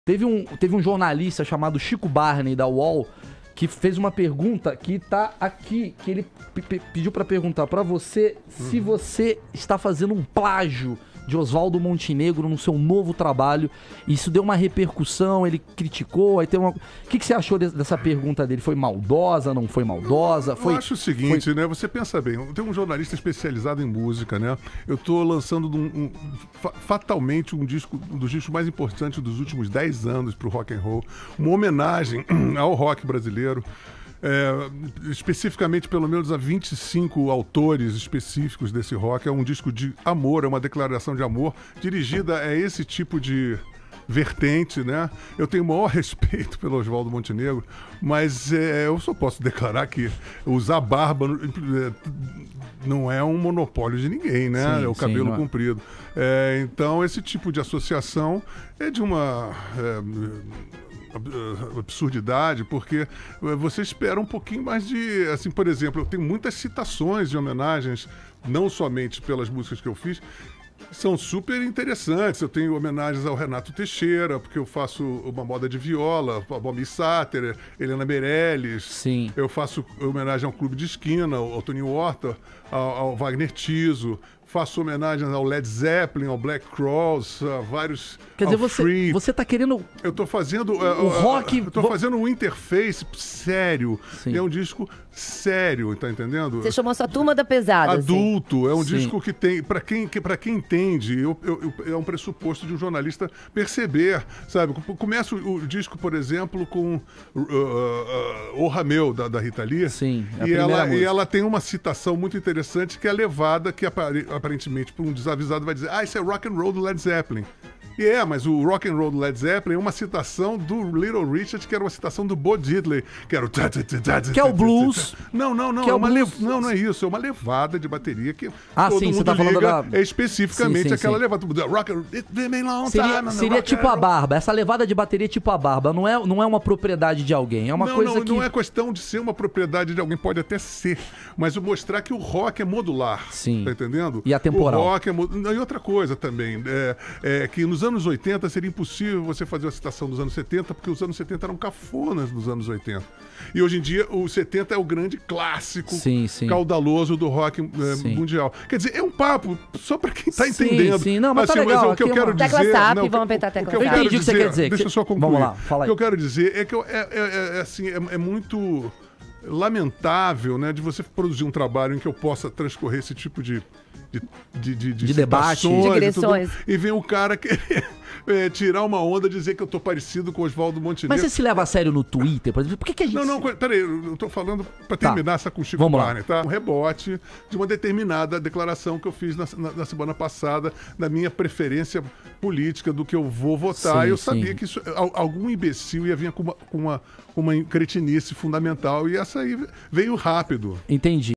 Teve um jornalista chamado Chico Barney, da UOL, que fez uma pergunta que tá aqui, que ele pediu pra perguntar pra você se você está fazendo um plágio de Oswaldo Montenegro no seu novo trabalho. Isso deu uma repercussão, ele criticou, aí tem uma... O que você achou dessa pergunta dele? Foi maldosa, não foi maldosa? Eu acho o seguinte, né? Você pensa bem, tem um jornalista especializado em música, né? Eu tô lançando fatalmente um dos discos mais importantes dos últimos 10 anos pro rock and roll, uma homenagem ao rock brasileiro. Especificamente pelo menos a 25 autores específicos desse rock. É um disco de amor, é uma declaração de amor dirigida a esse tipo de vertente, né? Eu tenho o maior respeito pelo Oswaldo Montenegro, mas eu só posso declarar que usar barba não é um monopólio de ninguém, né? Sim, é o cabelo sim, comprido. Então esse tipo de associação é de uma... absurdidade, porque você espera um pouquinho mais de... Assim, por exemplo, eu tenho muitas citações de homenagens, não somente pelas músicas que eu fiz, são super interessantes. Eu tenho homenagens ao Renato Teixeira, porque eu faço uma moda de viola, a Bob Satter, Helena Meirelles. Sim. Eu faço homenagem ao Clube de Esquina, ao Toninho Horta, ao Wagner Tiso. Faço homenagens ao Led Zeppelin, ao Black Crowes, a vários... Quer dizer, você tá querendo... Eu tô fazendo... o rock... Eu tô fazendo um interface sério. Sim. E é um disco sério, tá entendendo? Você chamou sua turma da pesada, adulto. Assim. É um Sim. disco que tem... Pra quem entende, é um pressuposto de um jornalista perceber, sabe? Começa o disco, por exemplo, com O Rameu, da Rita Lee. Sim, e ela tem uma citação muito interessante que é levada, que aparentemente por um desavisado vai dizer: isso é rock and roll do Led Zeppelin. E mas o rock and roll do Led Zeppelin é uma citação do Little Richard, que era uma citação do Bo Diddley, que era o... Que é o blues. Não, que é não é isso, é uma levada de bateria que todo sim, mundo você tá falando liga, da... é especificamente sim, aquela sim. levada. Rock and roll, seria tipo a barba, essa levada de bateria tipo a barba, não é uma propriedade de alguém, é uma coisa que... Não é questão de ser uma propriedade de alguém, pode até ser, mas mostrar que o rock é modular, sim. Tá entendendo? E atemporal. O rock é modular. E outra coisa também, que nos anos 80 seria impossível você fazer uma citação dos anos 70, porque os anos 70 eram cafonas dos anos 80. E hoje em dia, o 70 é o grande clássico, sim. caudaloso do rock mundial. Quer dizer, é um papo só pra quem tá entendendo. Sim, não, mas tá assim, legal. Mas o que eu quero dizer... Tecla SAP, vamos apertar a tecla SAP. Eu entendi o que você quer dizer. Deixa eu só concluir. Vamos lá, fala aí. O que eu quero dizer é que é muito lamentável, né, de você produzir um trabalho em que eu possa transcorrer esse tipo de debate, de agressões. E vem o cara querer tirar uma onda, dizer que eu tô parecido com o Oswaldo Montenegro. Mas você se leva a sério no Twitter, por exemplo? Por que a gente... Não, peraí, eu tô falando pra terminar essa com o Chico Barney, tá? Um rebote de uma determinada declaração que eu fiz na semana passada, da minha preferência política, do que eu vou votar. Sim, eu sabia que algum imbecil ia vir com uma cretinice fundamental, e essa aí veio rápido. Entendi.